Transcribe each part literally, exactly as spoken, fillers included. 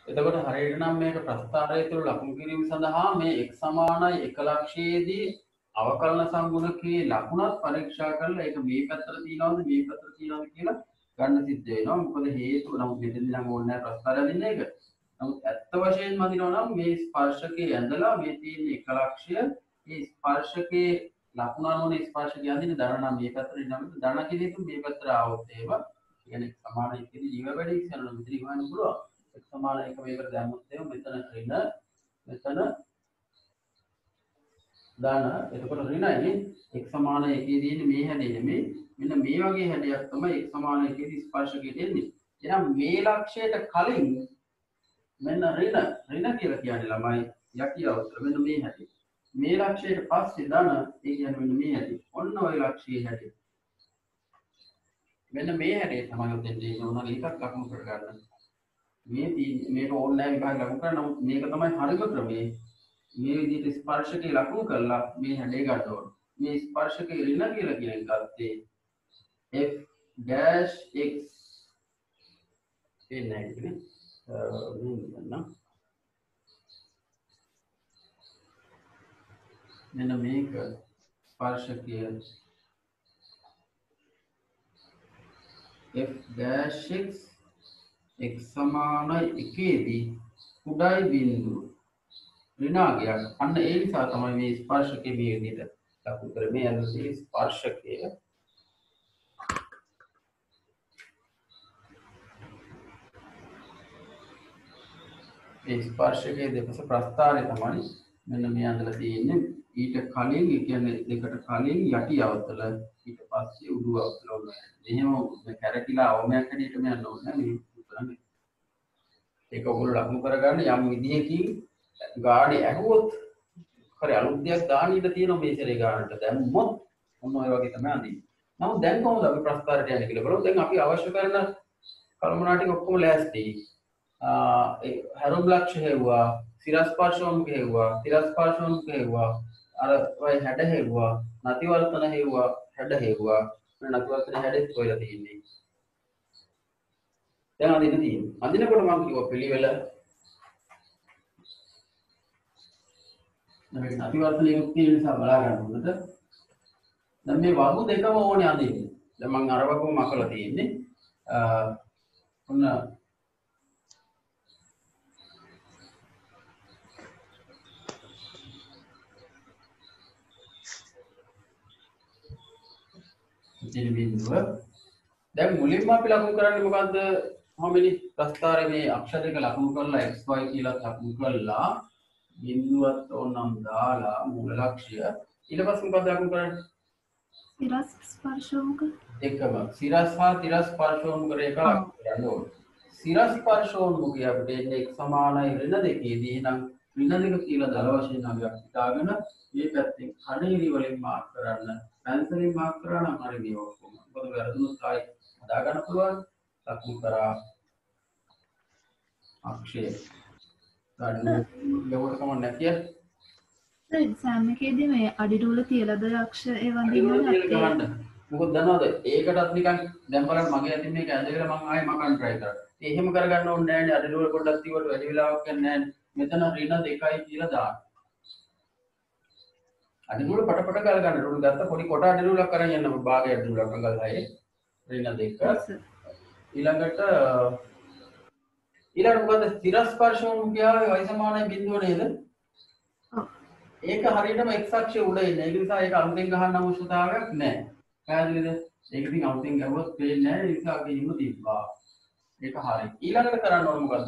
එතකොට හරියට නම් මේක ප්‍රස්ථාරය තුළ ලකුණු කිරීම සඳහා මේ x සමානයි එක ලක්ෂයේදී අවකලන සංගුණකයේ ලකුණත් පරීක්ෂා කරලා ඒක මේ පැත්තට තියනවද මේ පැත්තට තියනවද කියලා ගන්න සිද්ධ වෙනවා. මොකද හේතුව නම් මෙතනදී නම් ඕනේ නැහැ ප්‍රස්ථාරය දෙන්න එක. නමුත් ඇත්ත වශයෙන්ම අදිනවා නම් මේ ස්පර්ශකයේ ඇඳලා මේ තියෙන එක ලක්ෂය මේ ස්පර්ශකයේ ලකුණ අනුවනේ ස්පර්ශකය අදින්නේ ධන නම් මේ පැත්තට නම් ධන කිරීතු මේ පැත්තට ආවොත් ඒව කියන්නේ සමාන එකේදී ජීව වැඩි ඉස්සරන මෙතන ඉවහන්න පුළුවන්. එක සමාන එක මේකට දැම්මොත් එහෙම මෙතන ඍණ මෙතන ධන එතකොට ඍණයි එක සමාන එකේදී ඉන්නේ මේ හැඩය නෙමෙයි මෙන්න මේ වගේ හැඩයක් තමයි එක සමාන එකේදී ස්පර්ශකයට එන්නේ. එහෙනම් මේ ලක්ෂයට කලින් මෙන්න ඍණ ඍණ කියලා කියන්නේ ළමයි යටි අවස්ථර මෙන්න මේ හැටි. මේ ලක්ෂයට පස්සේ ධන ඒ කියන්නේ මෙන්න මේ හැටි. ඔන්න ඔය ලක්ෂයේ හැටි. මෙන්න මේ හැටි තමයි උදෙන්දී උනන එකක් ලකුණු කරගන්න. මේ මේක ඕනේ නැහැ විභාග ලකුණු කරන්න. නමුත් මේක තමයි හරිම ක්‍රමය. මේ විදිහට ස්පර්ශකේ ලකුණු කරලා මේ හැඩේ ගන්න ඕන. මේ ස්පර්ශකේ ඍණ කියලා කියන එකත් f dash x එන්නේ නැහැ කියන්නේ. මෙන්න මේක ස්පර්ශකය f dash x x සමානයි එකේදී කුඩායි බිඳුව ඍණාගයක්. අන්න ඒ නිසා තමයි මේ ස්පර්ශකයේ මේ විදිහට ලකුණු කරේ. මේ අනුසී ස්පර්ශකය ඒ ස්පර්ශකයේ දෙපස ප්‍රස්ථාරය තමයි මෙන්න මේ අඳලා තියෙන්නේ. ඊට කලින් ඒ කියන්නේ දෙකට කලින් යටි අවතල ඊට පස්සේ උඩු අවතල වල. එහෙම කැරකිලා අවමයක් හැටියට මෙන්න ඕනේ මේ උතරන්නේ. ඒක ඔයගොල්ලෝ ලකුණු කරගන්න යම් විදිහකින් ගාඩේ ඇහුවොත් හරි අලුත් දෙයක් දාන්න ඉඩ තියෙනවා මේ සැරේ ගානට. දැම්මොත් මොන ඔය වගේ තමයි අඳින්නේ. නමුත් දැන් කොහොමද අපි ප්‍රස්ථාරයට යන්නේ කියලා බලමු. දැන් අපි අවශ්‍ය කරන කල්පනා ටික ඔක්කොම ලෑස්ති. ඒ හැරුම් ලක්ෂ හේවුවා, සිරස්පර්ශෝමුඛ හේවුවා, තිරස්පර්ශෝමුඛ හේවුවා, අර ඔය හැඩ හේවුවා, නතිවර්තන හේවුවා, හැඩ හේවුවා. මේ නතිවර්තන හැඩෙත් කොහෙද තියෙන්නේ? දැන් අදින්න තියෙන්නේ. අදිනකොට මම කිව්වා පිළිවෙල මේක නතිවර්තන යුක්තිය නිසා බලා ගන්න ඕනද? දැන් මේ වගු දෙකම ඕනේ අදින්න. දැන් මම අර වගුම මකලා තියෙන්නේ. අ ඔන්න ඉතින් බිඳුව දැන් මුලින්ම අපි ලකුණු කරන්නේ මොකද්ද? කොහොමද ප්‍රස්ථාරයේ මේ අක්ෂර දෙක ලකුණු කරලා xy කියලා ලකුණු කරලා බිඳුවත් ඕනම් දාලා මූල ලක්ෂ්‍ය ඊට පස්සේ මොකද ලකුණු කරන්නේ? සිරස් ස්පර්ශෝමුඛ එකම සිරස් හා තිරස් ස්පර්ශෝමුඛ රේඛා ලකුණු කරන්න ඕනේ. සිරස් ස්පර්ශෝමුඛය අපිට එන්නේ x සමානයි ඍණ දෙකේදී එහෙනම් ඍණ දෙක කියලා දල වශයෙන් අපි හිතාගෙන මේ පැත්තෙන් කණේරි වලින් මාක් කරන්න පැන්සලින් මාක් කරා නම් හරි මේ ඔක්කොම. මොකද වැරදුනොත් ආයි හදා ගන්න පුළුවන්. ලකුණු කරා අක්ෂය. ගන්න යවුවට කම නැතිය. ඒ එක්සෑම් එකේදී මේ අඩි රූල තියලාද අක්ෂ ඒ වගේ ගන්න. මොකද දන්නවද? ඒකටත් නිකන් දැන් බලන්න මගේ අතින් මේක ඇඳගෙන මම ආයෙ මකන් try කරා. ඒ එහෙම කරගන්න ඕනේ නැහැ නේ. අඩි රූල පොඩ්ඩක් තියවට වැඩි වෙලාවක් යන්නේ නැහැ. මෙතන ඍණ දෙකයි කියලා දාන්න. අඩි රූල පට පට ගාලා ගන්න. රූල ගත්ත පොඩි කොට අඩි රූලක් කරන් යන්න භාගය අඩි රූලක් ගාලා ආයේ ඍණ දෙක. ඊළඟට ඊළඟට මොකද ස්ථිරස්පර්ශෝමුඛය y සමානයි බිඳුව නේද? ඔව්. ඒක හරියටම x අක්ෂයේ උඩ ඉන්නේ. ඒක නිසා ඒක අලුතෙන් ගහන්න අවශ්‍යතාවයක් නැහැ. පැහැදිලිද? ඒක ඉතින් අලුතෙන් ගහුවොත් පේන්නේ නැහැ. ඒ නිසා අපි ඉන්න තිබ්බා. ඒක හරි. ඊළඟට කරන්න ඕනේ මොකද?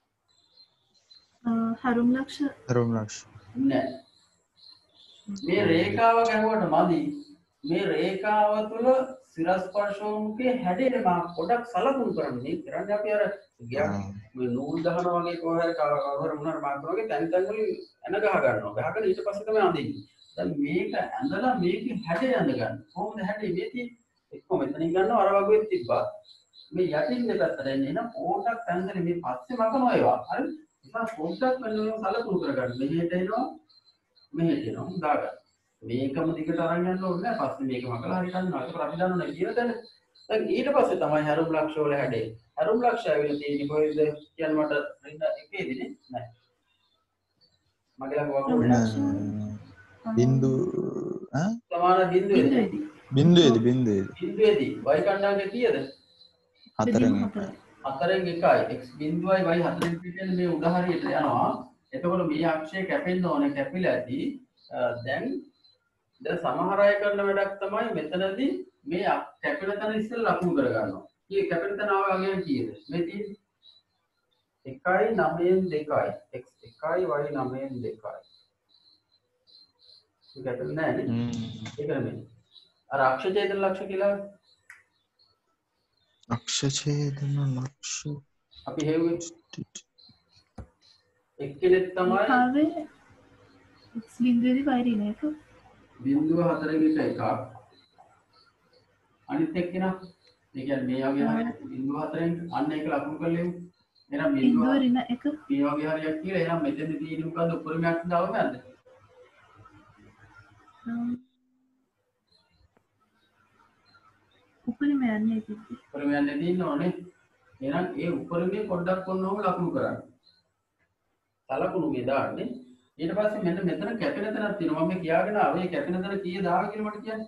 හැරුම් ලක්ෂ හැරුම් ලක්ෂ නෑ. මේ රේඛාව ගැහුවට මදි. මේ රේඛාව තුල සිරස්පර්ශෝමුඛයේ හැඩේ මා පොඩක් සලකුණු කරන්නේ. කරන්නේ අපි අර ගියක් මේ නූල් දහනවා වගේ කොහොමද කවර මොනාර මාක් වගේ තැන් තැන් වලින් එන ගහ ගන්නවා. ගහගෙන ඊට පස්සේ තමයි අඳින්නේ. දැන් මේක ඇඳලා මේකේ හැඩේ අඳ ගන්න. කොහොමද හැඩේ මේ තියෙන්නේ? එක්ක මෙතනින් ගන්නවා අර වගේ තිබ්බා. මේ යටින් දෙපැත්තට එන්නේ නම් පොඩක් ඇඳලා මේ පස්සේ මකනවා ඒවා. හරි? ඒක පොඩ්ඩක් වෙනවා සලකුණු කරගන්න. මෙහෙට එනවා මෙහෙට එනවා දාගන්න. මේකම දිගට අරන් යන්න ඕනේ නැහැ. පස්සේ මේක මකලා හරි ගන්නවා. ඒක අපි දන්නවනේ කියන තැන දැන් ඊට පස්සේ තමයි හැරුම් ලක්ෂ වල හැදේ. හැරුම් ලක්ෂ ඇවිල්ලා තියෙන්නේ කොහෙද කියන්න මට රින්න එකේදීනේ නෑ. මගේ ළඟ වගේ නෑ. බින්දු ඈ සමාන බිඳුවේදී. බින්දුවේදී බින්දුවේදී. බිඳුවේදී y කණ්ඩායමේ කීයද? හතරෙන් හතරෙන් එකයි x බිඳුවයි y හතරෙන් පිටින් මේ උඩ හරියට යනවා. එතකොට මේ අක්ෂය කැපෙන්න ඕනේ කැපිලා ඇති. දැන් දැන් සමහර අය කරන වැඩක් තමයි මෙතනදී මේ කැපෙන තැන ඉස්සෙල්ලා ලකුණු කර ගන්නවා. මේ කැපෙන තැන ආව අගයන් කීයද? මේ තියෙන්නේ එකයි නවයෙන් දෙකයි. x එකයි y නවයෙන් දෙකයි. ඒක කැපෙන්නේ නැහැ නේ. ඒක නෙමෙයි. අර අක්ෂ ඡේදන ලක්ෂ කියලා අක්ෂ ඡේදන ලක්ෂ අපි හෙව්වේ එක්කෙනෙක් තමයි කාවේ x බිඳුවේදී y ඍණ එක බිඳුව හතරෙන් එක එකක් අනිත් එක්කෙනා ඒ කියන්නේ මේ වගේ හරියට බිඳුව හතරෙන් අන්න ඒක ලකුණු කරලා එමු එහෙනම් බිඳුව බිඳුව ඍණ එක මේ වගේ හරියක් කියලා එහෙනම් මෙතෙන්දී තියෙන්නේ මොකද්ද උපරිමයක් දාවම නැද්ද උපරිමයක් යන්නේ කිව්වේ උපරිමයක් දෙන්න ඕනේ එහෙනම් ඒ උපරිමයේ පොඩ්ඩක් ඔන්නෝම ලකුණු කරන්න සලකුණු මේ දාන්නේ ඊට පස්සේ මෙන්න මෙතන කැපෙන තැනක් තියෙනවා මම කියාගෙන ආවේ කැපෙන තැන කීයද ආව කියලා මට කියන්න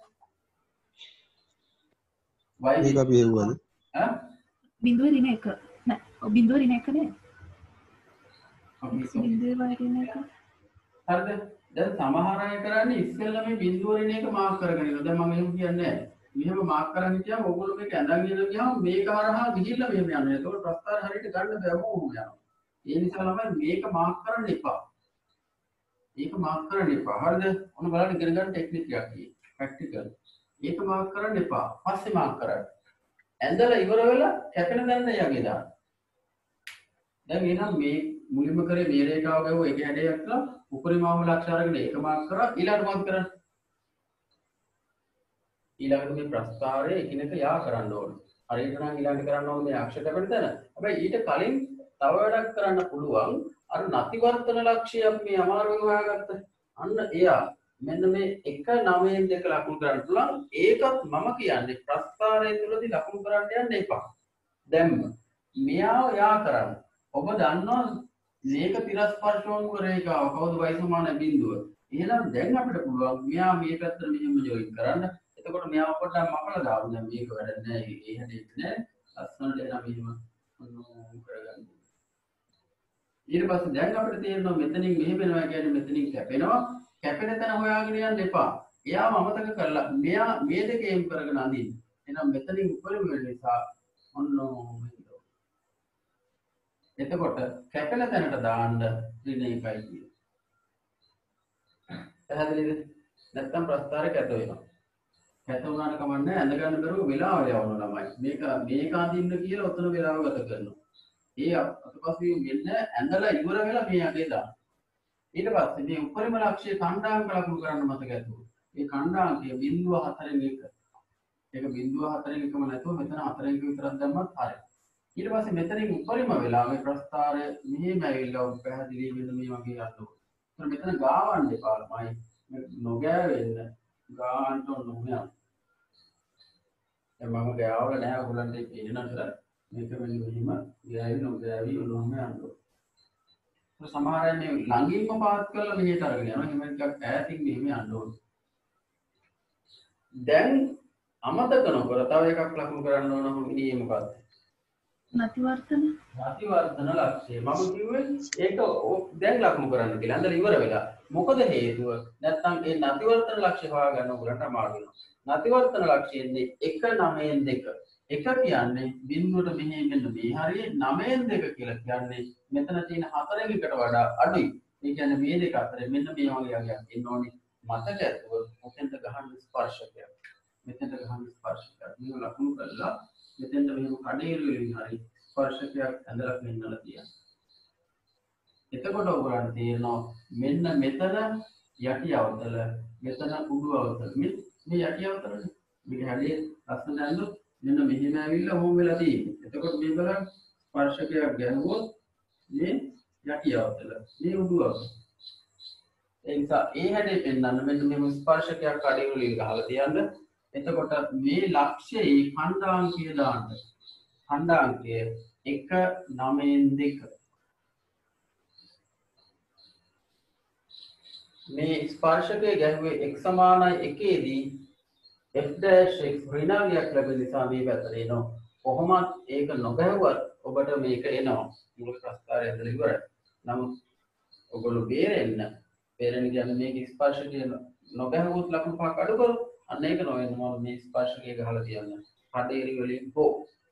y ඒක අපි හෙව්වද ඈ බිඳුව ඍණ එක නෑ ඔව් බිඳුව ඍණ එක නේ අපි බිඳුවේ y ඍණ එක හරිද දැන් සමහර අය කරන්නේ ඉස්සෙල්ලා මේ බිඳුව ඍණ එක මාක් කරගෙන ඉන්නවා දැන් මම එහෙම කියන්නේ නැහැ මෙහෙම මාක් කරන්න කියම ඕගොල්ලෝ මේක ඇඳගෙන ඉන්න ගියාම මේක හරහා ගිහිල්ලා මෙහෙම යනවා ඒකෝට ප්‍රස්තාර හරියට ගන්න බෑ මොහොම යනවා ඒ නිසා ළමයි මේක මාක් කරන්න එපා ඒක මාක් කරන්න එපා. හරිද? ඔන්න බලන්න ඉගෙන ගන්න ටෙක්නික් එකක් තියෙයි. ප්‍රැක්ටිකල්. ඒක මාක් කරන්න එපා. පස්සේ මාක් කරන්න. ඇඳලා ඉවර වෙලා කැපෙන තැන යගේ දාන්න. දැන් එහෙනම් මේ මුලින්ම කරේ මේ රේඛාව ගාව එක හැඩයක් කළා උපරිමම ලක්ෂ අරගෙන ඒක මාක් කරා ඊළඟට මොකද කරන්නේ? ඊළඟට මේ ප්‍රස්තාරයේ එකිනෙක යා කරන්න ඕනේ. හරියට නම් ඊළඟට කරන්න ඕනේ මේ අක්ෂර කැපෙන තැන. හැබැයි ඊට කලින් තව වැඩක් කරන්න පුළුවන්. අර නතිවර්තන ලක්ෂ්‍ය අපි මේ අමාරුවෙන් හොයාගත්ත. අන්න එයා මෙන්න මේ එක නවයෙන් දෙක ලකුණු කරන්න පුළුවන්. ඒකත් මම කියන්නේ ප්‍රස්තාරය තුලදී ලකුණු කරන්න යන්න එපා. දැම්ම. මෙයාව යා කරන්න. ඔබ දන්නවා මේක තිරස්පර්ශෝන්මුඛ රේඛාව කවුද y සමාන බිඳුව. එහෙනම් දැන් අපිට පුළුවන් මෙයා මේ පැත්තට මෙහෙම ජොයින් කරන්න. එතකොට මෙයාව පොඩ්ඩක් මකලා දාමු. දැන් මේක වැඩක් නැහැ. ඒ හැදෙන්නේ නැහැ. ලස්සනට එනවා මෙහෙම කරගන්න. ඊට පස්සේ දැන් අපිට තේරෙනවා මෙතනින් මෙහෙ වෙනවා කියන්නේ මෙතනින් කැපෙනවා කැපෙන තැන හොයාගෙන යන්න එපා. එයාම අමතක කරලා මෙයා මේ දෙක එම් කරගෙන අඳින්න. එහෙනම් මෙතනින් උපරිම වෙන නිසා ඔන්න එතකොට කැපෙන තැනට දාන්න ඍණ එකයි කියන්නේ. පැහැදිලිද? නැත්තම් ප්‍රස්තාරය කැත වෙනවා. කැත වුණාට කමන්නේ ඇඳ ගන්න බැරුව වෙලාව යවනවා ළමයි. මේක මේක අඳින්න කියලා ඔතන වෙලාව ගත කරනවා. ඒ අතපසුවේ මෙන්න ඇඳලා ඉවර වෙලා මේ යගේ දාන්න. ඊට පස්සේ මේ උපරිම ලක්ෂ්‍ය කණ්ඩායම් ලකුණු කරන්න මතක ඇතුව. මේ කණ්ඩායමයේ බිඳුව හතරෙන් එක. ඒක බිඳුව හතරෙන් එකම නැතුව මෙතන හතරෙන් එක විතරක් දැම්මත් හරියි. ඊට පස්සේ මෙතනින් උපරිම වෙලා මේ ප්‍රස්තාරය මෙහෙම ඇවිල්ලා පැහැදිලි වෙන මේ වගේ යනවා. ඒත් මෙතන ගාවන්න එපා ළමයි. නොගෑවෙන්න ගාවන්න ඕන නෑ. දැන් මම ගෑවල නැහැ ඔයගොල්ලන්ට පේනවා කියලා. මේක මෙන්න මෙහිම ගෑවි නොගෑවි ඔන්නෝම යනවා. ඒ සමහර අය මේ ළඟින්ම පාත් කරලා මෙහෙට අරගෙන යනවා. එහෙම එකක් ඈතින් මෙහෙම යන්න ඕනේ. දැන් අමතක නොකර තව එකක් ලකුණු කරන්න ඕන නම් ඉන්නේ මොකක්ද? නතිවර්තන නතිවර්තන ලක්ෂ්‍ය. මම කිව්වේ ඒක දැන් ලකුණු කරන්න කියලා. අන්දර ඉවර වෙලා. මොකද හේතුව? නැත්නම් ඒ නතිවර්තන ලක්ෂ්‍ය හොයාගන්න උගලන්ට අමාරු වෙනවා. නතිවර්තන ලක්ෂ්‍ය එන්නේ එක නවයෙන් දෙක. එක කියන්නේ බිඳුවට මෙහෙ මෙන්න මේ හරිය නවයෙන් දෙක කියලා කියන්නේ මෙතන තියෙන හතරෙන් එකට වඩා අඩුයි. ඒ කියන්නේ මේ දෙක අතර මෙන්න මේ වගේ යගයක් එන්න ඕනේ. මතක ඇතුව මෙතෙන්ට ගහන්න ස්පර්ශකයක්. මෙතෙන්ට ගහන්න ස්පර්ශකයක්. මේ ලකුණු කරලා මෙතෙන්ට මෙහෙම කඩේරු වලින් හරි ස්පර්ශකයක් ඇඳලා පෙන්නලා තියන්න. එතකොට ඔයගොල්ලන්ට තේරෙනවා මෙන්න මෙතන යටි අවතල මෙතන උඩු අවතල මේ මේ යටි අවතලනේ මේක හැලියේ ලස්සන ඇඳුම් මෙන්න මෙහෙම ඇවිල්ලා හොම් වෙලා තියෙන්නේ. එතකොට මේ බලන්න ස්පර්ශකයක් ගැහුවොත් මේ යටි අවතල මේ උඩු අවතල. ඒ නිසා ඒ හැඩේ පෙන්වන්න මෙන්න මේ ස්පර්ශකයක් කඩේ වලින් ගහලා තියන්න. එතකොට මේ ලක්ෂයේ ඛණ්ඩාංකය දාන්න. ඛණ්ඩාංකය එක නවයෙන් දෙක. මේ ස්පර්ශකයේ ගැහුවේ x සමානයි එකේදී f dash x ඍණාංගයක් ලැබෙන නිසා මේ පැත්තට එනවා. කොහොමත් ඒක නොගැහුවත් ඔබට මේක එනවා. මූල ප්‍රස්තාරය ඇතුළේ ඉවරයි. නමුත් ඔයගොල්ලෝ බේරෙන්න බේරෙන්න කියන්නේ මේක ස්පර්ශකයේ නොගැහුවොත් ලකුණු පහක් අඩු කරොත් අන්න ඒක නොවෙන්න මම මේ ස්පර්ශකයේ ගහලා තියන්න. කඩේරි වලින් හෝ.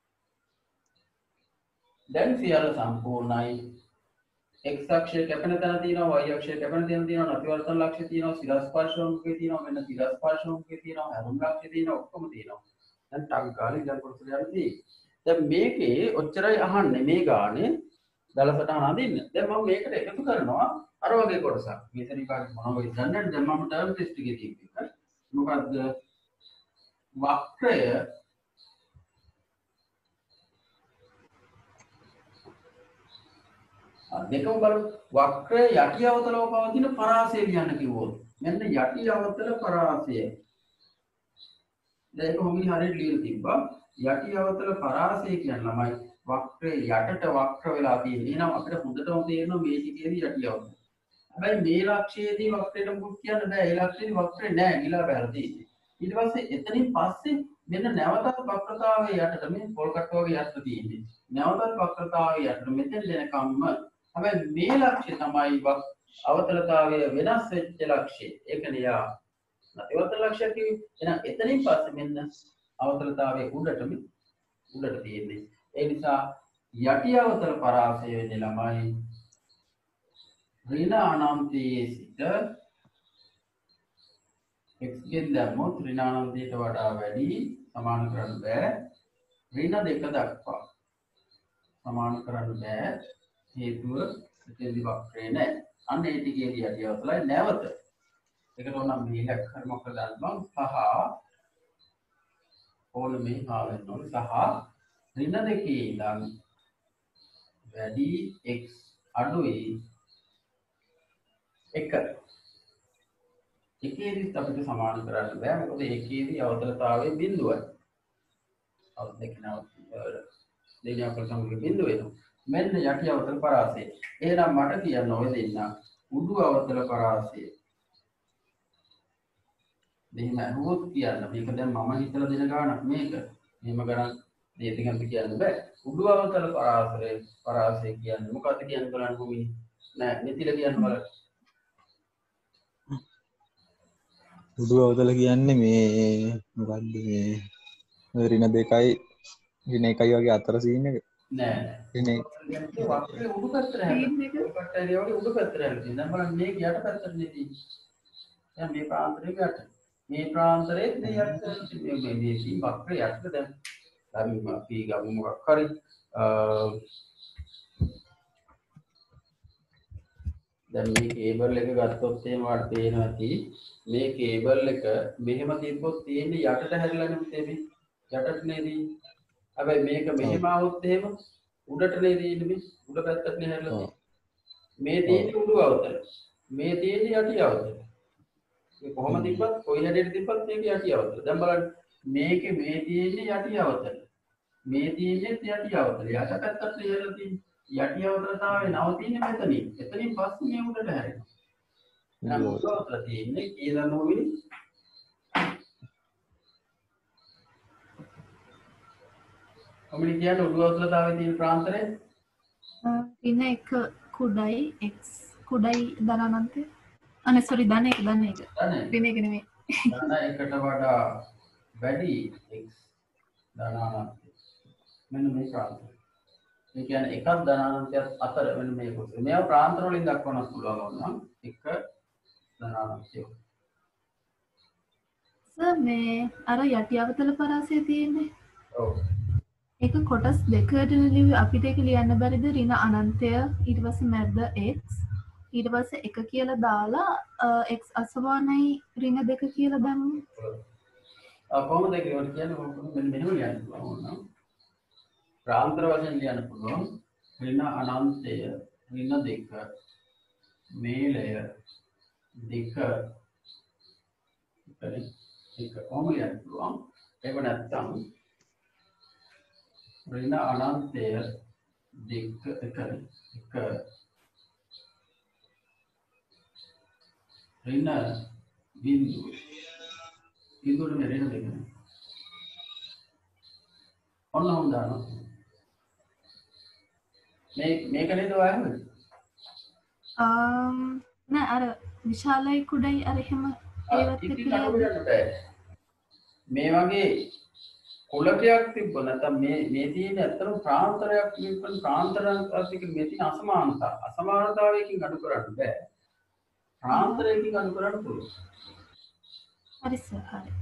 දැන් සියල්ල සම්පූර්ණයි. x අක්ෂය කැපෙන තැන තියෙනවා, y අක්ෂය කැපෙන තැන තියෙනවා, නතිවර්තන ලක්ෂය තියෙනවා, සිරස්පර්ශෝන්මුඛය තියෙනවා, මෙන්න සිරස්පර්ශෝන්මුඛය තියෙනවා, හැරුම් ලක්ෂය තියෙනවා, ඔක්කොම තියෙනවා. දැන් ටක් ගාලා ඉඳන් කොටසට යන්න තියෙන්නේ. දැන් මේකේ ඔච්චරයි අහන්නේ මේ ගානේ දලසටහන අඳින්න. දැන් මම මේකට එකතු කරනවා අර වගේ කොටසක්. මේ සරිපාගේ මොනවද දන්නේ? දැන් මම ටර්ම් ටෙස්ට් එකේ තියෙන්නේ. මොකද්ද? වක්‍රය දෙකම බලමු. වක්‍රය යටි අවතලව පවතින පරාසය කියන්න කිව්වොත් මෙන්න යටි අවතල පරාසය. දැන් ඒක මොකද හරියට ලියලා තිබ්බා. යටි අවතල පරාසය කියන ළමයි වක්‍රය යටට වක්‍ර වෙලා තියෙන්නේ. එහෙනම් අපිට හොඳටම තේරෙනවා මේ ටිකේදී යටි අවතල. හැබැයි මේ ලක්ෂයේදී වක්‍රයට මුකුත් කියන්න බෑ. ඒ ලක්ෂයේදී වක්‍රේ නෑ ගිලා බැලලා තියෙන්නේ. ඊට පස්සේ එතනින් පස්සේ මෙන්න නැවතත් වක්‍රතාවයේ යටට මේ පොල් කට්ට වගේ යටට තියෙන්නේ. නැවතත් වක්‍රතාවයේ යටට මෙතෙන් දෙනකම්ම හැබැයි මේ ලක්ෂ්‍ය තමයි අවතලතාවය වෙනස් වෙච්ච ලක්ෂ්‍ය. ඒක නියා නතිවර්තන ලක්ෂ්‍ය කිව්වේ. එහෙනම් එතනින් පස්සේ මෙන්න අවතලතාවයේ උඩටම උඩට තියෙන්නේ. ඒ නිසා යටි අවතල පරාසය වෙන්නේ ළමයි ඍණ අනන්තයේ සිට x ගෙන් දැම්මොත් ඍණ අනන්තයට වඩා වැඩි සමාන කරන්න බෑ. ඍණ දෙක දක්වා සමාන කරන්න බෑ. හේතුව ඉතින්දි වක්‍රේ නැහැ. අන්න ඒ ටිකේදී යටි අවතලයි නැවත. ඒකට ඕනම් මේ ලක්ෂණ මොකද ගන්නවා? සහ ඕන මේ ආවෙන්න ඕන සහ ඍණ දෙකේ ඉඳන් වැඩි x අඩුයි එක. එකේදීත් අපිට සමාන කරන්න බෑ. මොකද එකේදී අවතලතාවයේ බිඳුවයි. අවුත් දෙක නවත් දෙවියන් ප්‍රසංගයේ බිඳුව වෙනවා. මෙන්න යටි අවතල පරාසය. එහෙනම් මට කියන්න ඔය දෙන්න උඩු අවතල පරාසය. මෙහෙම අහුවොත් කියන්න මේක දැන් මම හිතලා දෙන ගානක් මේක. මෙහෙම ගණන් දෙතිගන්ත කියන්න බෑ. උඩු අවතල පරාසය පරාසය කියන්නේ මොකක්ද කියන්න බලන්න කොමිනි. නෑ මෙතිල කියන්න බලන්න. උඩු අවතල කියන්නේ මේ මොකද්ද මේ ඍණ දෙකයි ඍණ එකයි වගේ අතර සීන් එක. නෑ ඍණ වක්‍රේ උඩු පැත්තට හැරෙන්නේ. පැත්තේ වගේ උඩු පැත්තට හැරෙන්නේ. දැන් බලන්න මේක යට පැත්තට නෙදී. දැන් මේ ප්‍රාන්තරේ යට. මේ ප්‍රාන්තරේ මේ යට මේ මේ මේ වක්‍රේ යට දැන් අපි අපි ගමු මොකක් හරි දැන් මේ කේබල් එක ගත්තොත් එහෙම වට පේනවා ඇති මේ කේබල් එක මෙහෙම තිබ්බොත් තියෙන්නේ යටට හැරිලා නෙමෙයි යටට නේදී. හැබැයි මේක මෙහෙම આવොත් එහෙම උඩට නේදී ඉන්නේ උඩ පැත්තට නේ හැරිලා තියෙන්නේ. මේ තියෙන්නේ උඩු අවතල. මේ තියෙන්නේ යටි අවතල. මේ කොහොම තිබ්බත් කොයි හැඩයට තිබ්බත් මේක යටි අවතල. දැන් බලන්න මේකේ මේ තියෙන්නේ යටි අවතල. මේ තියෙන්නේ යටි අවතල. යට පැත්තට නේ හැරිලා තියෙන්නේ. යටි අවතලතාවයේ නවතින්නේ මෙතනින්. එතනින් පස්සේ මේ උඩට හැරෙනවා. එහෙනම් උඩ අවතල තියෙන්නේ කී දන්නෝ වෙන්නේ? කොමිනි කියන්නේ උඩු අවතලතාවයේ තියෙන ප්‍රාන්තරය ඍණ එක කුඩයි x කුඩයි ධන අනන්තය. අනේ සෝරි ධන එක ධන එක. ඍණ එක නෙමෙයි. ධන එකට වඩා වැඩි x ධන අනන්තය. මෙන්න මේ ප්‍රාන්තරය. ඒ කියන්නේ එකක් ධන අනන්තයත් අතර මෙන්න මේ කොටස. මේවා ප්‍රාන්තර වලින් දක්වන්නත් පුළුවන් නම් එක ධන අනන්තය. සර් මේ අර යටි අවතල පරාසය තියෙන්නේ. ඔව්. ඒක කොටස් දෙකකට ලිව්වේ අපිට ඒක ලියන්න බැරිද? ඍණ අනන්තය ඊට පස්සේ මැද්ද x ඊට පස්සේ එක කියලා දාලා x අසමානයි ඍණ දෙක කියලා දැම්මු. ඔව්. කොහොමද ඒක කියන්නේ කොහොමද මෙන්න මෙහෙම ලියන්න පුළුවන් නම් ප්‍රාන්තර වශයෙන් ලියන්න පුළුවන් ඍණ අනන්තය ඍණ දෙක මේලය දෙක ඒක කොහොම ලියන්න පුළුවන්? එහෙම නැත්නම් ඍණ අනන්තය දෙක එක එක ඍණ බිඳුව බිඳුවට මේ ඍණ දෙක ඔන්න හොඳාන මේ මේක නේද ඔයාලගේ අම් නෑ අර විශාලයි කුඩයි අර එහෙම ඒවත් එක්ක මේ වගේ කුලකයක් තිබ්බ නැත්නම් මේ මේ තියෙන ඇත්තම ප්‍රාන්තරයක් තිබ්බ ප්‍රාන්තරයක් මේ තියෙන අසමානතා අසමානතාවයකින් අඩු කරන්න බෑ ප්‍රාන්තරයකින් අඩු කරන්න පුළුවන් හරි සර් හරි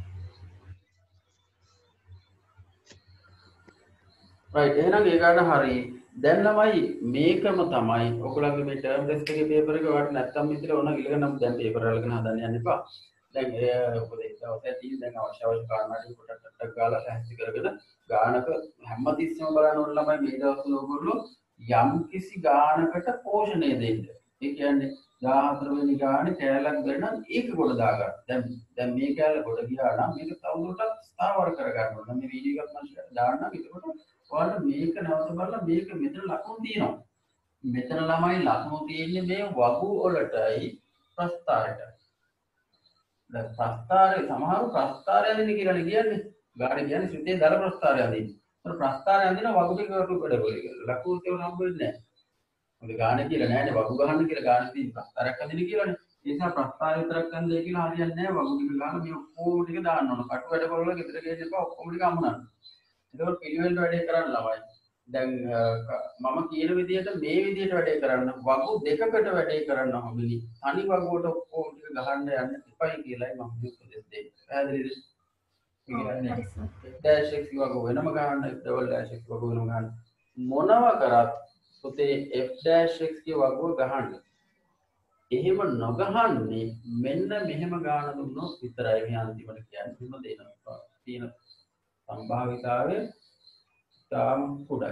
රයිට් එහෙනම් ඒ ගන්න හරි දැන් ළමයි මේකම තමයි ඔයගොල්ලන්ගේ මේ ටර්ම් ටෙස්ට් එකේ පේපර් එක වලට නැත්තම් විතර ඕන ඉලගෙන නම් දැන් පේපර් අරගෙන හදන්න යන්න එපා දැන් ඒ ඔතේ තියෙන දැන් අවශ්‍ය අවශ්‍ය කාරණා ටික කොට ටක් ගාලා පැහැදිලි කරගෙන ගානක හැමතිස්සෙම බලන්න ඕන ළමයි මේ දවස්වල ඔයගොල්ලෝ යම් කිසි ගානකට පෝෂණය දෙන්න ඒ කියන්නේ දාහතර වෙනි ගානේ කැලලක් ගන්න ඒක කොට දාගන්න දැන් දැන් මේ කැලල කොට ගියා නම් මේක තවදුරටත් ස්ථාවර කරගන්න ඕන මේ වීඩියෝ එකක් මම දාන්න එතකොට ඔයාලට මේක නැවත බලලා මේක මෙතන ලකුණු තියෙනවා. මෙතන ළමයි ලකුණු තියෙන්නේ මේ වගු වලටයි ප්‍රස්ථාරයටයි. දැන් ප්‍රස්ථාරය සමහරව ප්‍රස්ථාරය අඳින්න කියලා කියන්නේ. ගාඩේ කියන්නේ ශ්‍රිතේ දල ප්‍රස්ථාරය අඳින්න. ඒතර ප්‍රස්ථාරය අඳින වගු ටික වලට වැඩ කරේ කියලා. ලකුණු තේරුම් හම්බෙන්නේ නැහැ. මොකද ගානේ කියලා නෑනේ වගු ගහන්න කියලා ගානේ තියෙන ප්‍රස්ථාරයක් අඳින්න කියලානේ. ඒ නිසා ප්‍රස්ථාරය විතරක් අඳින්න කියලා හරියන්නේ නැහැ. වගු ටික ගහලා මේ ඔක්කොම ටික දාන්න ඕන. කටු වැඩ කරලා ගෙදර ගේන්න එපා ඔක්කොම ටික අමුණන්න. ඒක පිළිවෙලට වැඩේ කරන්න ළමයි. දැන් මම කියන විදිහට මේ විදිහට වැඩේ කරන්න වගු දෙකකට වැඩේ කරන්න හොබිලි. තනි වගුවට ඔක්කොම ටික ගහන්න යන්න එපයි කියලායි මම උපදෙස් දෙන්නේ. පැහැදිලිද? කියන්නේ dash x වගු වෙනම ගන්න double dash x වගු වෙනම ගන්න. මොනව කරත් පුතේ f dash x කිය වගුව ගහන්න. එහෙම නොගහන්නේ මෙන්න මෙහෙම ගාන දුන්නොත් විතරයි මේ අන්තිමට කියන්නේ. එහෙම දෙනවා. තියෙන संभावितावे ताम කුඩයි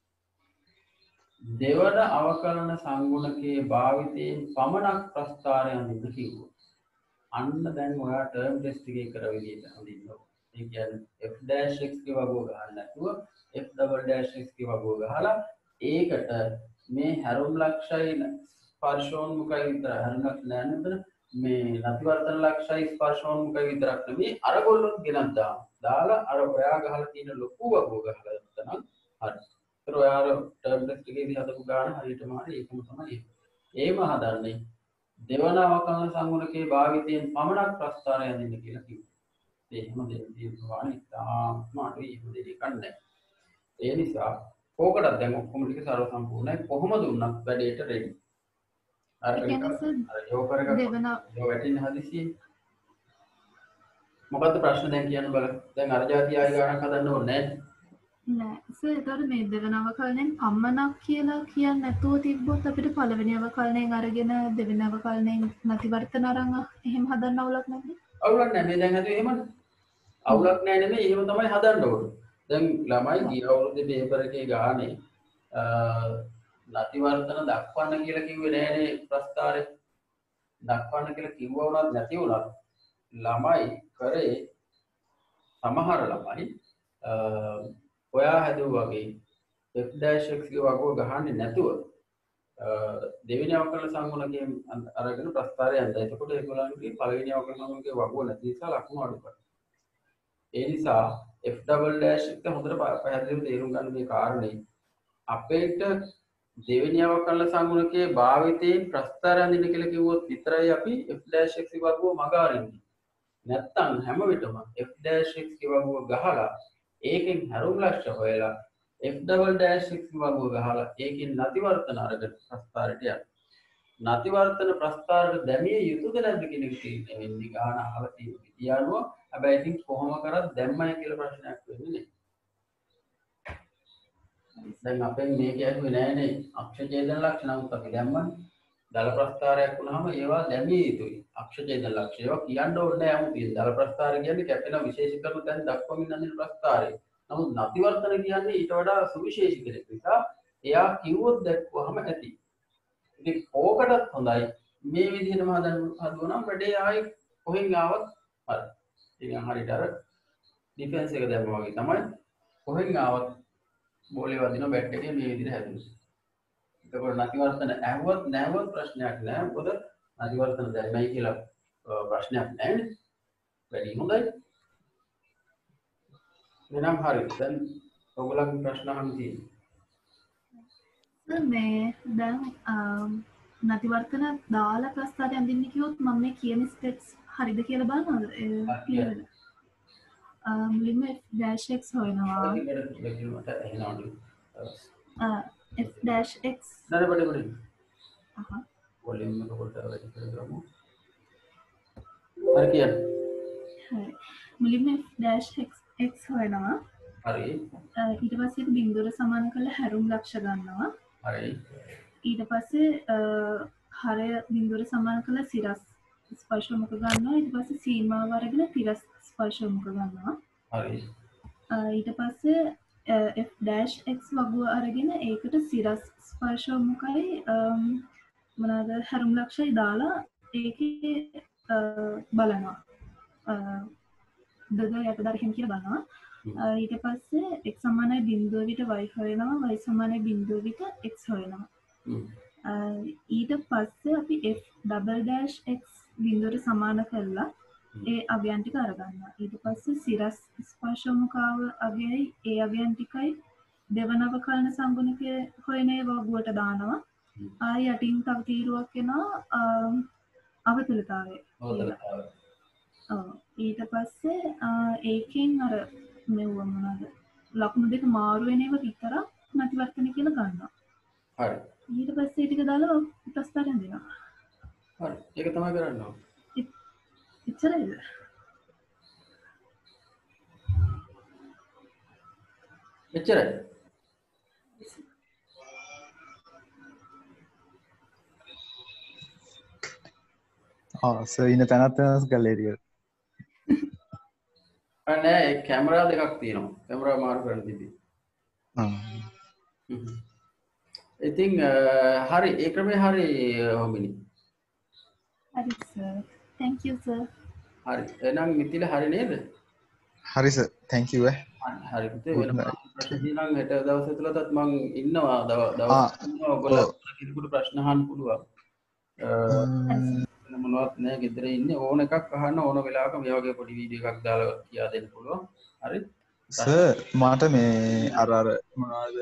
දෙවන අවකලන සංගුණකයේ භාවිතයෙන් පමණක් ප්‍රස්ථාරය අඳින්න කිව්වොත් අන්න දැන් ඔයා ටර්ම් ටෙස්ට් එකේ කර විදිහට අඳින්න ඕනේ. ඒ කියන්නේ f dash x ගේ වගුව ගන්න නැතුව f double dash x ගේ වගුව ගහලා ඒකට මේ හැරුම් ලක්ෂයි ස්පර්ශෝන්මුඛයි විතර හැරුම් ලක්ෂ නෑ නේද මේ නතිවර්තන ලක්ෂයි ස්පර්ශෝන්මුඛයි විතරක් නෙමෙයි අරගොල්ලොත් ගෙනත් දාන්න. දාලා අර ඔයා ගහලා තියෙන ලොකු වගුව ගහලා නැත්නම් හරි. ඒතර ඔයා ටර්ම් ටෙස්ට් එකේදී හදපු ගාන හරියටම හරි ඒකම තමයි. ඒම හදන්නේ දෙවන අවකලන සංගුණකයේ භාවිතයෙන් පමණක් ප්‍රස්ථාරය අඳින්න කියලා කිව්වා. ඒ එහෙම දෙන්න තියෙනවා තාම අඩුයි එහෙම දෙයක් නැහැ. ඒ නිසා කෝකටද දැන් ඔක්කොම ටික සරල සම්පූර්ණයි කොහොමද උන්නත් වැඩේට රෙඩි. අර යෝකර එක දෙවන යෝ වැටින් හදිසියේ මොකද්ද ප්‍රශ්න දැන් කියන්න බලන්න. දැන් අර જાති ආයි ගානක් හදන්න ඕනේ නැහැ. නෑ සර් ඒතර මේ දෙවන අවකලනෙන් පමණක් කියලා කියන්නේ නැතුව තිබ්බොත් අපිට පළවෙනි අවකලනෙන් අරගෙන දෙවෙනි අවකලනෙන් නැතිවර්තන අරන් එහෙම හදන්න අවුලක් නැද්ද? අවුලක් නැහැ. මේ දැන් හදුවේ එහෙමද? අවුලක් නැහැ නෙමෙයි එහෙම තමයි හදන්න ඕනේ. දැන් ළමයි ගිය අවුරුද්දේ පේපර් එකේ ගානේ නැතිවර්තන දක්වන්න කියලා කිව්වේ නෑනේ ප්‍රස්ථාරේ. දක්වන්න කියලා කිව්වා වුණත් නැති වුණත් ළමයි කරේ සමහර ළමයි ඔයා හැදුවා වගේ f dash x ගේ වගුව ගහන්නේ නැතුව දෙවෙනි අවකලන සංගුණකයෙන් අරගෙන ප්‍රස්ථාරය යනවා. එතකොට ඒගොල්ලන්ගේ පළවෙනි අවකලන සංගුණකයේ වගුව නැති නිසා ලකුණු අඩු කරනවා. ඒ නිසා f double dash එක හොඳට පැහැදිලිව තේරුම් ගන්න මේ කාරණේ අපේට දෙවෙනි අවකලන සංගුණකයේ භාවිතයෙන් ප්‍රස්ථාරය අඳින්න කියලා කිව්වොත් විතරයි අපි f dash x වගුව මග අරින්නේ. නැත්තම් හැම විටම f dash x ගේ වගුව ගහලා ඒකෙන් හැරුම් ලක්ෂ හොයලා f double dash x වගුව ගහලා ඒකෙන් නැතිවර්තන අරගෙන ප්‍රස්ථාරයට යනවා. නැතිවර්තන ප්‍රස්ථාරයට දැමිය යුතුද නැද්ද කියන එක තියෙන්නේ ගාන අහලා තියෙන විදියානුව. හැබැයි ඉතින් කොහොම කරත් දැම්මයි කියලා ප්‍රශ්නයක් වෙන්නේ නැහැ. දැන් අපෙන් මේක ඇහුවේ නෑනේ අක්ෂ ඡේදන ලක්ෂණ නමුත් අපි දැම්මනේ. දල ප්‍රස්ථාරයක් වුණාම ඒවා දැමිය යුතුයි. අක්ෂ ඡේදන ලක්ෂණ ඒවා කියන්න ඕනේ නෑ 아무තින්. දල ප්‍රස්ථාරය කියන්නේ කැපෙන විශේෂීකරණ දැන් දක්වමින් අඳින ප්‍රස්ථාරය. නමුත් නැතිවර්තන කියන්නේ ඊට වඩා සුවිශේෂී කෙනෙක් නිසා එයා කිව්වොත් දැක්වුවාම ඇති. ඉතින් ඕකටත් හොඳයි මේ විදිහටම හදන්න හදුවනම් වැඩේ ආයි කොහෙන් ආවත් හරි. ඉතින් හරියට අර ඩිෆෙන්ස් එක දැම්මා වගේ තමයි කොහෙන් ආවත් බෝලේ වදින බැට් එකේ මේ විදිහට හැදුනේ. ඒකවල නැතිවර්තන ඇහුවත් නැහුවත් ප්‍රශ්නයක් නෑ. මොකද නැතිවර්තන දැම්මයි කියලා ප්‍රශ්නයක් නෑනේ. වැඩි හොඳයි. එනම් හරි. දැන් ඔයගොල්ලන්ගේ ප්‍රශ්න අහන්න තියෙනවා. මේ දැන් නැතිවර්තන දාලා ප්‍රස්තාරය අඳින්න කිව්වොත් මම මේ කියන ස්ටෙප්ස් හරිද කියලා බලනවද? ඒ මුලින්ම f dash x හොයනවා. f dash x නේද බඩේ බඩේ. අහහ. වොලියුම් එක පොඩ්ඩක් වැඩි කරගමු. හරි කියන්න. හරි. මුලින්ම f dash x x හොයනවා. හරි. ඊට පස්සේ බිංදුවට සමාන කරලා හැරුම් ලක්ෂ ගන්නවා. හරි. ඊට පස්සේ හරය බිංදුවට සමාන කරලා සිරස් ස්පර්ශමුඛ ගන්නවා. ඊට පස්සේ සීමාව අරගෙන තිරස් ස්පර්ශමුඛ ගන්නවා. හරි. ඊට පස්සේ f dash x වගුව අරගෙන ඒකට සිරස් ස්පර්ශමුඛයි මොනවාද හැරුම් ලක්ෂයි දාලා ඒකේ බලනවා. දෙක යට දරහින් කියලා බලනවා. ඊට පස්සේ x සමානයි බිංදුව විට y හොයනවා. y සමානයි බිංදුව විට x හොයනවා. ඊට පස්සේ අපි f double dash x බිංදුවට සමාන කරලා ඒ අගයන් ටික අරගන්නවා. ඊට පස්සේ සිරස් ස්පර්ශමුඛාව අගයයි ඒ අගයන් ටිකයි දෙවන අවකලන සංගුණකයේ හොයන ඒ වගුවට දානවා. ආය යටින් තව තීරුවක් එනවා අවතලතාවය. අවතලතාවය. ඔව්. ඊට පස්සේ ඒකෙන් අර මෙව මොනවාද ලකුණු දෙක මාරු වෙන ඒවා විතරක් නැතිවර්තන කියලා ගන්නවා. හරි. ඊට පස්සේ ටික දාලා ප්‍රස්තාරයෙන් දෙනවා. හරි. ඒක තමයි කරන්න ඕනේ. එච්චරයිද? එච්චරයි. ආ සර් ඉන්න තැනත් වෙනස් කළේ ටික. නෑ ඒ කැමරා දෙකක් තියෙනවා. කැමරා මාරු කරන්න තිබි. ආ. ඉතින් හරි ඒ ක්‍රමේ හරි හොමිනි. හරි සර්. thank you sir. හරි. එහෙනම් මිතිල හරි නේද? හරි සර්. thank you ඈ. හරි පුතේ වෙන ප්‍රශ්න තියෙනවා නම් හෙට දවසේ තුලටත් මම ඉන්නවා දවස් ඉන්නවා ඔයගොල්ලෝ කිසිකුට ප්‍රශ්න අහන්න පුළුවන්. අ මොනවත් නෑ ගෙදර ඉන්නේ ඕන එකක් අහන්න ඕන වෙලාවක මේ වගේ පොඩි වීඩියෝ එකක් දාලා කියා දෙන්න පුළුවන්. හරි. සර් මට මේ අර අර මොනවද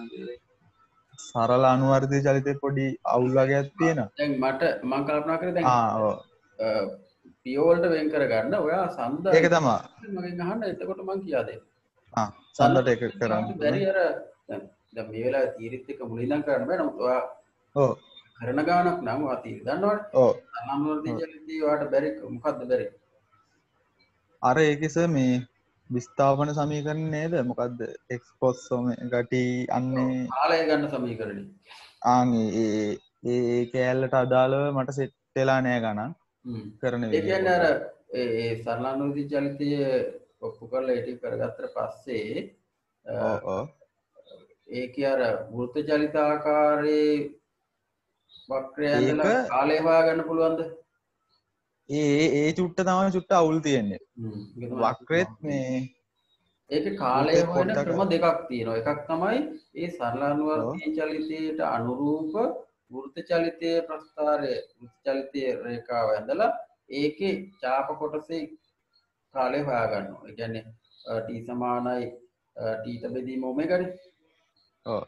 සරල අනුවර්තිත චලිතේ පොඩි අවුල් වගේක් තියෙනවා. දැන් මට මම කල්පනා කරේ දැන් ආ ඔව් පියෝ වලට වෙන් කරගන්න ඔයා සඳ ඒක තමයි මගෙන් අහන්න එතකොට මම කියා දෙන්න. ආ සඳට ඒක කරන්න බැරි අර දැන් දැන් මේ වෙලාවේ තීරිත් එක මුලින්ම කරන්න බෑ නමුත් ඔයා ඔව් කරන ගානක් නම් ඔයා තීරි දන්නවනේ. ඔව් අනුවර්තිත චලිතේ ඔයාට බැරි මොකද්ද බැරි? අර ඒකේ සර් මේ විස්ථාපන සමීකරණ නේද මොකද්ද x cos omega t අන්නේ කාලය ගන්න සමීකරණය. ආන් ඒ ඒ කෑල්ලට අදාළව මට සෙට් වෙලා නෑ ගණන් කරන ඒ කියන්නේ අර ඒ සරලානුරුති චලිතය ඔප්පු කරලා ඒක කරගත්තට පස්සේ ඔව් ඔව් ඒකේ අර වෘත්ත චලිත ආකාරයේ වක්‍රය ඇඳලා කාලය හොයාගන්න පුළුවන්ද? ඒ ඒ චුට්ට තමයි චුට්ට අවුල් තියෙන්නේ. වක්‍රෙත් මේ ඒකේ කාලය හොයන ක්‍රම දෙකක් තියෙනවා. එකක් තමයි ඒ සරලානුවර්ති චලිතයට අනුරූප වෘත්ත චලිතයේ ප්‍රස්ථාරය වෘත්ත චලිතයේ රේඛාව ඇඳලා ඒකේ ඡාප කොටසේ කාලය හොයාගන්නවා. ඒ කියන්නේ t සමානයි t ට බෙදීම ඔමෙගානේ. ඔව්.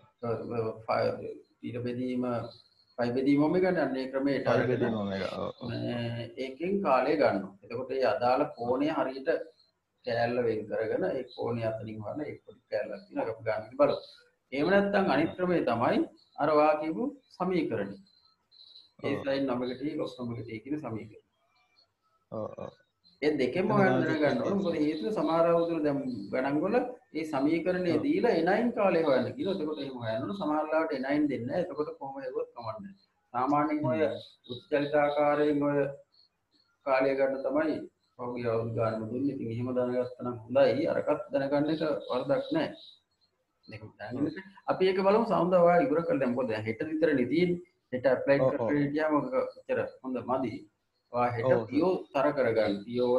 t ට බෙදීම pi බෙදීම ඔමෙගානේ. අන්න ඒ ක්‍රමයට pi බෙදීම ඔමෙගා. ඔව්. ඒකෙන් කාලය ගන්නවා. එතකොට ඒ අදාළ කෝණය හරියට කෑල්ල වෙන් කරගෙන ඒ කෝණය අතරින් වහන ඒ පොඩි කෑල්ලක් තියෙනවා. අපි ගන්න බලමු. එහෙම නැත්නම් අනිත් ක්‍රමය තමයි අර වා කියපු සමීකරණය. ඒ sin omega t cos omega t කියන සමීකරණය. ඔව් ඔව්. ඒ දෙකෙන්ම හොයන්න ගන්න ඕන. මොකද හේතුව සමහර අවුදුන දැන් ගණන් වල මේ සමීකරණය දීලා එනයින් කාලය හොයන්න කියනවා. එතකොට එහෙම හොයන්න ඕන. සමහර ලාවට එනයින් දෙන්නේ නැහැ. එතකොට කොහොම හෙව්වොත් කමන්නේ. සාමාන්‍යයෙන් ඔය උත්චලිත ආකාරයෙන් ඔය කාලය ගන්න තමයි පහුගිය අවුරුදු ගානම දුන්නේ. ඉතින් එහෙම දැනගත්තා නම් හොඳයි. අරකට දැනගන්න එක වරදක් නැහැ. අපි ඒක බලමු සෞන්ද ඔයා ඉවර කරලා දැන් මොකද දැන් හෙට විතරනේ තියෙන්නේ. හෙට ඇප්ලයි කරලා හිටියාම ඔච්චර හොඳ මදි. ඔයා හෙට පියෝ තර කරගන්න. පියෝ වල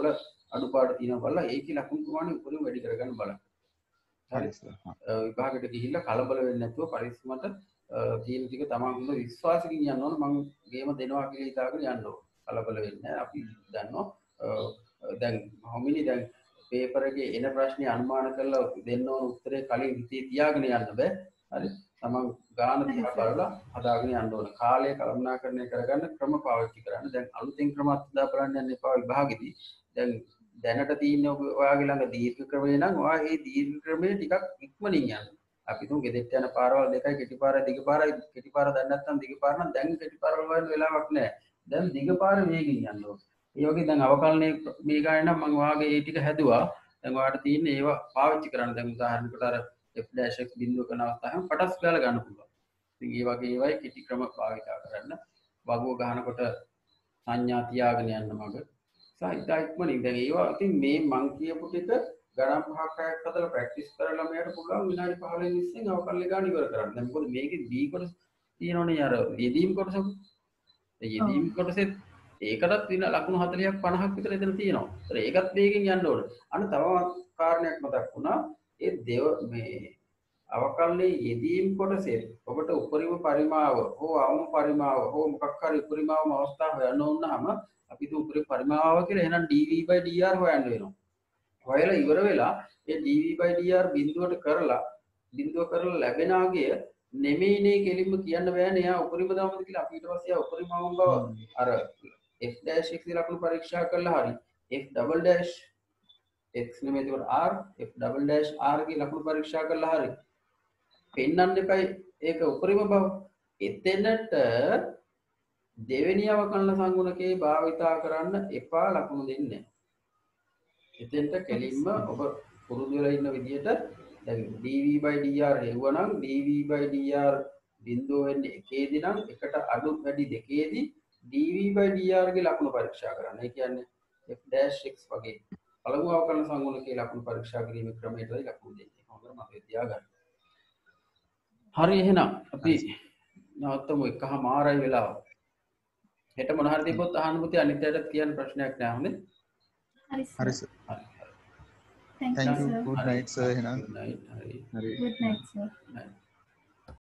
අඩුපාඩු තියෙනවා බලලා ඒකේ ලකුණු ප්‍රමාණය උපරිම වැඩි කරගන්න බලන්න. හරි. හරි සර්. හා. විභාගයට ගිහිල්ලා කලබල වෙන්නේ නැතුව පරිස්සමට තියෙන ටික තමන් හොඳ විශ්වාසකින් යන්න ඕන. මම ගේම දෙනවා කියලා හිතාගෙන යන්න ඕන. කලබල වෙන්නේ නැහැ. අපි දන්නවා දැන් හොමිනි දැන් පේපර් එකේ එන ප්‍රශ්නේ අනුමාන කරලා දෙන්න ඕන උත්තරේ කලින් හිතේ තියාගෙන යන්න බෑ. හරි. තමන් ගාන දිහා බලලා හදාගෙන යන්න ඕන. කාලය කළමනාකරණය කරගන්න ක්‍රම පාවිච්චි කරන්න. දැන් අලුතෙන් ක්‍රමත් හදා බලන්න යන්න එපා විභාගෙදී. දැන් දැනට තියෙන ඔයාගේ ළඟ දීර්ඝ ක්‍රමේ නම් ඔයා ඒ දීර්ඝ ක්‍රමේ ටිකක් ඉක්මනින් යන්න. අපි තුන් ගෙදෙට්ට යන පාරවල් දෙකයි කෙටි පාරයි දිග පාරයි කෙටි පාර දන්නේ නැත්නම් දිග පාර නම් දැන් කෙටි පාරවල් වල වෙලාවක් නැහැ. දැන් දිග පාර වේගෙන් යන්න ඕන. ඒ වගේ දැන් අවකලනයේ මේ ගානේ නම් මම ඔයාගේ ඒ ටික හැදුවා. දැන් ඔයාලට තියෙන්නේ ඒවා පාවිච්චි කරන්න. දැන් උදාහරණයකට අර f-x බිඳුව කරන අවස්ථාවෙන් පටස් ගාලා ගන්න පුළුවන්. ඉතින් ඒ වගේ ඒවායි කෙටි ක්‍රම භාවිතා කරන්න. වගුව ගන්නකොට සංඥා තියාගෙන යන්න මග. සාහිත්‍ය ඉක්මනින් දැන් ඒවා ඉතින් මේ මං කියපු ටික ගණන් පහක් හයක් හදලා ප්‍රැක්ටිස් කරලා මෙයාට පුළුවන් විනාඩි පහළොව විස්සෙන් අවකලනය ගන්න ඉවර කරන්න. දැන් මොකද මේකේ B කොටස තියෙනවනේ අර යෙදීම් කොටස. ඒ යෙදීම් කොටසෙත් ඒකටත් වින ලකුණු හතලියක් පනහක් විතර එතන තියෙනවා. ඒතර ඒකත් වේගෙන් යන්න ඕන. අන්න තව කාරණයක් මතක් වුණා. ඒ දේව මේ අවකලනයේ යෙදීම් කොටසේ ඔබට උපරිම පරිමාව හෝ අවම පරිමාව හෝ මොකක් හරි උපරිමාවම අවස්ථාව හොයන්න ඕනනම් අපි තු උපරිම පරිමාව කියලා එහෙනම් dv/dr හොයන්න වෙනවා. හොයලා ඉවර වෙලා ඒ dv/dr බිඳුවට කරලා බිඳුව කරලා ලැබෙන අගය නෙමෙයිනේ කෙලින්ම කියන්න බෑනේ. එයා උපරිම දාමද කියලා අපි ඊට පස්සේ එයා උපරිමවම බව අර f-x ලකුණු පරීක්ෂා කළා හරි f double dash x නෙමෙයි ඒක r f double dash r ගේ ලකුණු පරීක්ෂා කළා හරි පෙන්වන්න එපයි ඒක උපරිම බව. එතනට දෙවෙනි අවකලන සංගුණකේ භාවිතා කරන්න එපා ලකුණු දෙන්නේ. එතෙන්ට කෙලින්ම ඔබ පුරුදු වෙලා ඉන්න විදිහට දැන් dv/dr හෙව්වනම් dv/dr බිඳුව වෙන්නේ එකේදී නම් එකට අඩු වැඩි දෙකේදී dv/dr ගේ ලකුණු පරීක්ෂා කරන්න. ඒ කියන්නේ f-x වගේ පළමු අවකලන සංගුණකේ ලකුණු පරීක්ෂා කිරීමේ ක්‍රමයටයි ලකුණු දෙන්නේ. හොඳට මතක තියාගන්න. හරි එහෙනම් අපි නවත්තමු එකමාරයි වෙලාව. හෙට මොන හරි දෙපොත් අහන්න පුතේ අනිත් අයට කියන්න ප්‍රශ්නයක් නැහැ හොඳේ. හරි හරි සර්. හරි. thank Thank you you. sir Good night sir. එහෙනම්. Good night. හරි. හරි. good night sir Night.